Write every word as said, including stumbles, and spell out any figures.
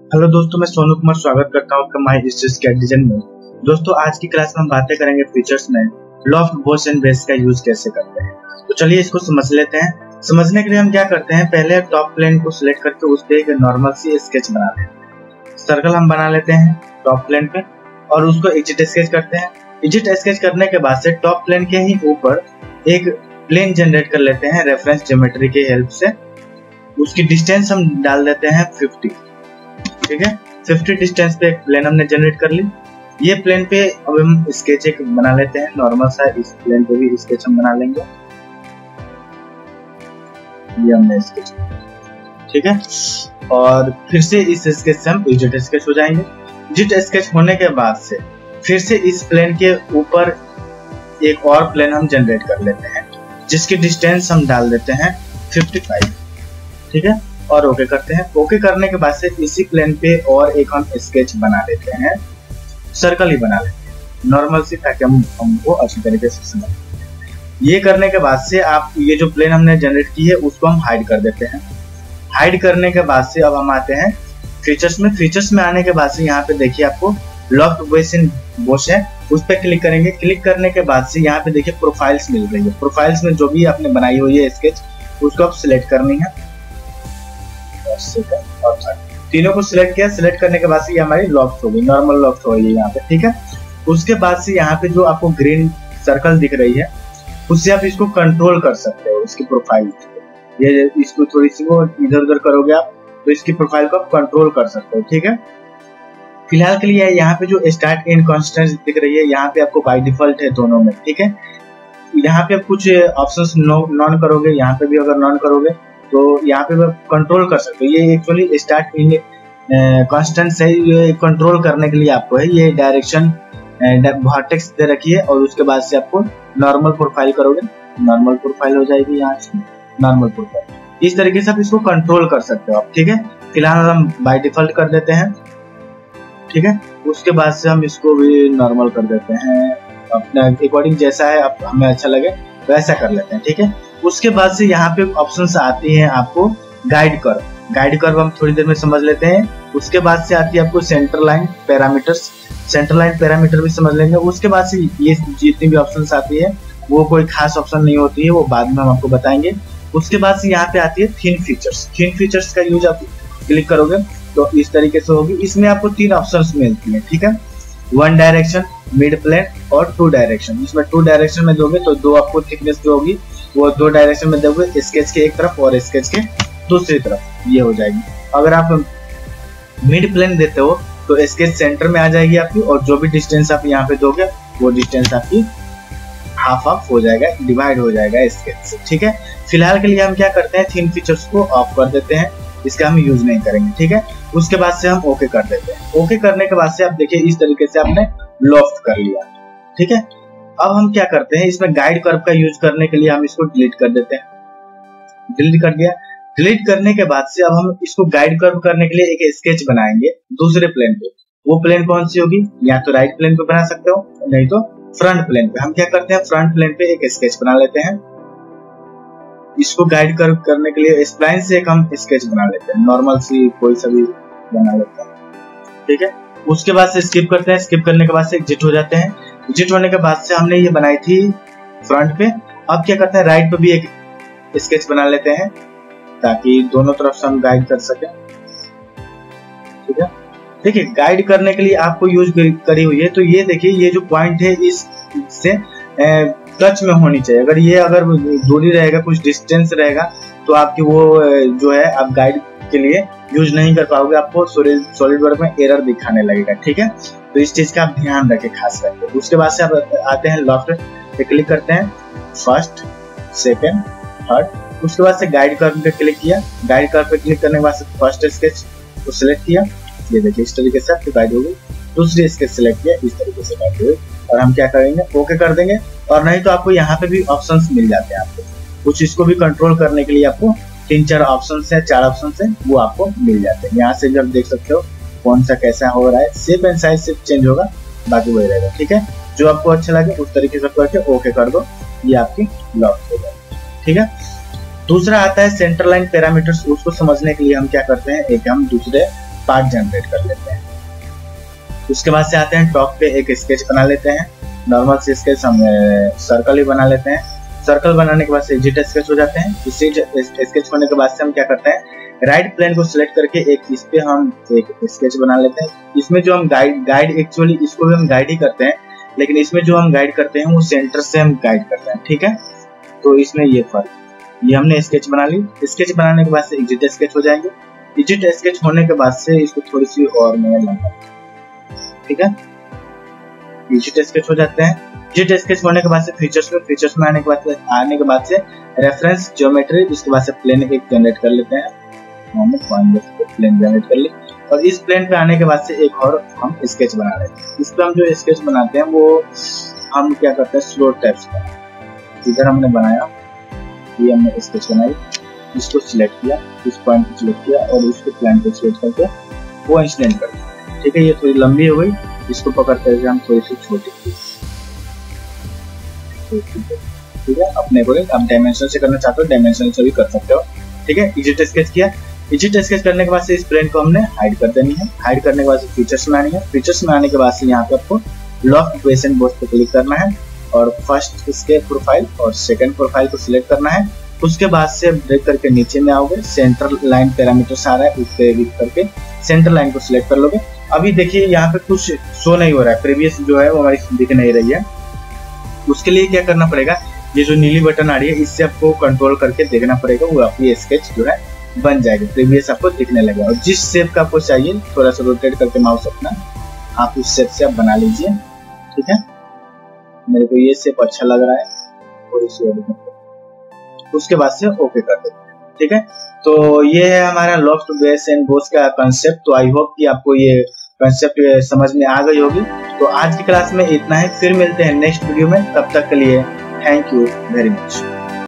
Hello दोस्तों, मैं सोनू कुमार स्वागत करता हूँ आपका माई स्केच डिजाइन में। दोस्तों, आज की क्लास में हम बातें करेंगे फीचर्स में लॉफ्ट बोस एंड बेस का यूज कैसे करते हैं। तो चलिए इसको समझ लेते हैं। समझने के लिए हम क्या करते हैं, पहले टॉप प्लेन को सिलेक्ट करके उस पर एक नॉर्मल सी स्केच बना लेते हैं। सर्कल हम बना लेते हैं टॉप प्लेन पे और उसको एग्जिट स्केच करते हैं। एग्जिट स्केच करने के बाद से टॉप प्लेन के ही ऊपर एक प्लेन जनरेट कर लेते हैं रेफरेंस ज्योमेट्री की हेल्प से। उसकी डिस्टेंस हम डाल देते हैं फिफ्टी। ठीक है, फिफ्टी डिस्टेंस पे एक प्लेन हमने जनरेट कर ली। ये प्लेन पे अब हम स्केच एक बना लेते हैं नॉर्मल सा। इस प्लेन पे भी स्केच हम बना लेंगे। ये हमने स्केच, ठीक है, और फिर से इस स्केच से हम एग्जिट स्केच हो जाएंगे। एग्जिट स्केच होने के बाद से फिर से इस प्लेन के ऊपर एक और प्लेन हम जनरेट कर लेते हैं जिसकी डिस्टेंस हम डाल देते हैं फिफ्टी फाइव। ठीक है, और ओके करते हैं। ओके करने के बाद से इसी प्लेन पे और एक हम स्केच बना लेते हैं, सर्कल ही बना लेते हैं नॉर्मल सी, ताकि हम हमको अच्छी तरीके से समझ। ये करने के बाद से आप ये जो प्लेन हमने जनरेट की है उसको हम हाइड कर देते हैं। हाइड करने के बाद से अब हम आते हैं फीचर्स में। फीचर्स में आने के बाद से यहाँ पे देखिए आपको लॉफ्ट बोस एंड बेस है, उस पर क्लिक करेंगे। क्लिक करने के बाद से यहाँ पे देखिए प्रोफाइल्स मिल रही है। प्रोफाइल्स में जो भी आपने बनाई हुई है स्केच उसको आप सिलेक्ट करनी है। तीनों को सिलेक्ट किया। सिलेक्ट करने के बाद से ये हमारी लॉफ्ट हो गई, नॉर्मल लॉफ्ट हो गई है यहाँ पे। ठीक है, उसके बाद से यहाँ पे जो आपको ग्रीन सर्कल दिख रही है उससे आप इसको कंट्रोल कर सकते हो। इसकी प्रोफाइल, ये इसको थोड़ी सी वो इधर उधर करोगे आप तो इसकी प्रोफाइल को आप कंट्रोल कर सकते हो। ठीक है, फिलहाल के लिए यहाँ पे जो स्टार्ट एंड कॉन्स्टेंट दिख रही है यहाँ पे आपको बाय डिफॉल्ट है दोनों में। ठीक है, यहाँ पे आप कुछ ऑप्शंस नॉन करोगे, यहाँ पे भी अगर नॉन करोगे तो यहाँ पे कंट्रोल कर सकते हो। ये एक्चुअली स्टार्ट इन कांस्टेंट से ये कंट्रोल करने के लिए आपको है। ये डायरेक्शन वर्टेक्स दे रखी है और उसके बाद से आपको नॉर्मल प्रोफाइल करोगे, नॉर्मल प्रोफाइल हो जाएगी यहाँ से नॉर्मल प्रोफाइल। इस तरीके से आप इसको कंट्रोल कर सकते हो आप। ठीक है, फिलहाल हम बाय डिफॉल्ट कर देते हैं। ठीक है, उसके बाद से हम इसको भी नॉर्मल कर देते हैं अपने अकॉर्डिंग, जैसा है आप हमें अच्छा लगे वैसा कर लेते हैं। ठीक है, उसके बाद से यहाँ पे ऑप्शंस आती हैं आपको गाइड कर्व। गाइड कर्व हम थोड़ी देर में समझ लेते हैं। उसके बाद से आती है आपको centre line parameters. Centre line parameter भी समझ लेंगे। उसके बाद से ये जितनी भी ऑप्शंस आती है वो कोई खास ऑप्शन नहीं होती है, वो बाद में हम आपको बताएंगे। उसके बाद से यहाँ पे आती है थिन फीचर्स। थिन फीचर्स का यूज आप क्लिक करोगे तो इस तरीके से होगी। इसमें आपको तीन ऑप्शंस मिलती है। ठीक है, वन डायरेक्शन, मिड प्लेन और टू डायरेक्शन। इसमें टू डायरेक्शन में दोगे तो दो आपको थिकनेस जो होगी वो दो डायरेक्शन में दोगे, स्केच के एक तरफ और स्केच के दूसरी तरफ, ये हो जाएगी। अगर आप मिड प्लेन देते हो तो स्केच सेंटर में आ जाएगी आपकी, और जो भी डिस्टेंस आप यहाँ पे दोगे वो डिस्टेंस आपकी हाफ हाफ हो जाएगा, डिवाइड हो जाएगा स्केच से। ठीक है, फिलहाल के लिए हम क्या करते हैं, थिन फीचर्स को ऑफ कर देते हैं, इसका हम यूज नहीं करेंगे। ठीक है, उसके बाद से हम ओके कर देते हैं। ओके करने के बाद से आप देखिए इस तरीके से आपने लॉफ्ट कर लिया। ठीक है, अब हम क्या करते हैं, इसमें गाइड कर्व का यूज करने के लिए हम इसको डिलीट कर देते हैं। डिलीट कर दिया। डिलीट करने के बाद से अब हम इसको गाइड कर्व करने के लिए एक स्केच बनाएंगे दूसरे प्लेन पे। वो प्लेन कौन सी होगी, या तो राइट प्लेन पे बना सकते हो, नहीं तो फ्रंट प्लेन पे। हम क्या करते हैं, फ्रंट प्लेन पे एक स्केच बना लेते हैं। इसको गाइड कर्व करने के लिए स्प्लाइन से एक हम स्केच बना लेते हैं, नॉर्मल सी कोई सा भी बना लेते हैं। ठीक है, उसके बाद से स्किप करते हैं। स्किप करने के बाद से एग्जिट हो जाते हैं। एग्जिट होने के बाद से हमने ये बनाई थी फ्रंट पे। अब क्या करते हैं, राइट पे भी एक स्केच बना लेते हैं ताकि दोनों तरफ से हम गाइड कर सके। ठीक है, देखिए गाइड करने के लिए आपको यूज करी हुई है, तो ये देखिए ये जो पॉइंट है इससे टच में होनी चाहिए। अगर ये अगर दूरी रहेगा, कुछ डिस्टेंस रहेगा तो आपकी वो जो है आप गाइड के लिए यूज नहीं कर पाओगे, आपको सॉलिड वर्क में एरर दिखाने लगेगा। ठीक है, तो इस चीज का आप ध्यान रखें खास करके। उसके बाद से आप आते हैं लॉफ्ट पे क्लिक करते हैं, फर्स्ट, सेकंड, थर्ड। उसके बाद से गाइड कर्व पे क्लिक किया। गाइड कर्व पे क्लिक करने के बाद से फर्स्ट स्केच को सिलेक्ट किया। ये देखिए इस तरीके से आपकी गाइड हो गई। दूसरी स्केच सिलेक्ट किया, इस तरीके से गाइड हो गई। और हम क्या करेंगे, ओके कर देंगे। और नहीं तो आपको यहाँ पे भी ऑप्शंस मिल जाते हैं। आपको कुछ इसको भी कंट्रोल करने के लिए आपको तीन चार ऑप्शन है, चार ऑप्शन है, वो आपको मिल जाते हैं। यहाँ से जब देख सकते हो कौन सा कैसा हो रहा है, शेप एंड साइज से चेंज होगा, बाकी वही रहेगा। ठीक है, जो आपको अच्छा लगे उस तरीके से करके ओके कर दो, ये आपकी लॉफ्ट हो जाएगी। ठीक है, दूसरा आता है सेंटर लाइन पैरामीटर्स। उसको समझने के लिए हम क्या करते हैं, एक हम दूसरे पार्ट जनरेट कर लेते हैं। उसके बाद से आते हैं टॉप पे एक स्केच बना लेते हैं, नॉर्मल से स्केच हम सर्कल ही बना लेते हैं। सर्कल बनाने के बाद से एग्जिट स्केच हो जाते हैं। इसी स्केच होने के बाद से हम क्या करते हैं, राइट प्लेन को सिलेक्ट करके एक इस पे हम एक स्केच बना लेते हैं। इसमें जो हम गाइड गाइड एक्चुअली इसको भी हम गाइड ही करते हैं, लेकिन इसमें जो हम गाइड करते हैं वो सेंटर से हम गाइड करते हैं, ठीक है। तो इसमें ये फर्क, ये हमने स्केच बना ली। स्केच बनाने के बाद से एग्जिट स्केच हो जाएंगे। एग्जिट स्केच होने के बाद से इसको थोड़ी सी और मैं लंबा, ठीक है। एग्जिट स्केच हो जाते हैं। एग्जिट स्केच होने के बाद से फीचर्स में फीचर्स में आने के बाद आने के बाद से रेफरेंस ज्योमेट्री, इसके बाद से प्लेन एक जनरेट कर लेते हैं। हमने प्लेन जनरेट कर ली और इस प्लेन पे आने के बाद से एक और हम स्केच बना रहे हैं। इस पे हम जो स्केच बनाते हैं वो हम क्या करते हैं, स्लो टैप्स का इधर हमने बनाया, ये हमने स्केच बनाई, इसको सिलेक्ट किया, इस पॉइंट को सिलेक्ट किया और इसको प्लेन को सिलेक्ट करके वो एक्सटेंड कर दिया, ठीक है। ये थोड़ी लंबी हो गई, इसको पकड़ते हुए हम थोड़ी सी छोटी की, ठीक है। अपने को आप डायमेंशन से करना चाहते हो डायमेंशन से भी कर सकते हो, ठीक है। एग्जिट स्केच किया। एग्जिट स्केच करने के बाद से इस प्लेन को हमने हाइड कर देनी है। हाइड करने के बाद से फीचर्स में आनी है। फीचर्स में आने के बाद से यहाँ पे आपको लॉक इक्वेशन बोर्ड पे क्लिक करना है और फर्स्ट इसके प्रोफाइल और सेकंड प्रोफाइल को सिलेक्ट करना है। उसके बाद से ब्रेक करके नीचे में आओगे, सेंटर लाइन पैरामीटर्स आ रहा है, उस पे क्लिक करके सेंटर लाइन को सिलेक्ट कर लोगे। अभी देखिए यहाँ पे कुछ शो नहीं हो रहा है, प्रीवियस जो है वो हमारी दिख नहीं रही है। उसके लिए क्या करना पड़ेगा, ये जो नीली बटन आ रही है इससे आपको कंट्रोल करके देखना पड़ेगा, वो आपकी स्केच जो है बन जाएगी, प्रीवियस आपको दिखने लगेगा। और जिस शेप का आपको चाहिए थोड़ा सा रोटेट करके माउस अपना आप उस शेप से आप बना लीजिए, ठीक है। मेरे को ये शेप अच्छा लग रहा है और इसे उसके बाद से ओके कर देते हैं, ठीक है। तो ये है हमारा लॉफ्ट बेस एंड बोस का कंसेप्ट। तो आई होप कि आपको ये कंसेप्ट समझ में आ गई होगी। तो आज की क्लास में इतना है, फिर मिलते हैं नेक्स्ट वीडियो में, तब तक के लिए थैंक यू वेरी मच।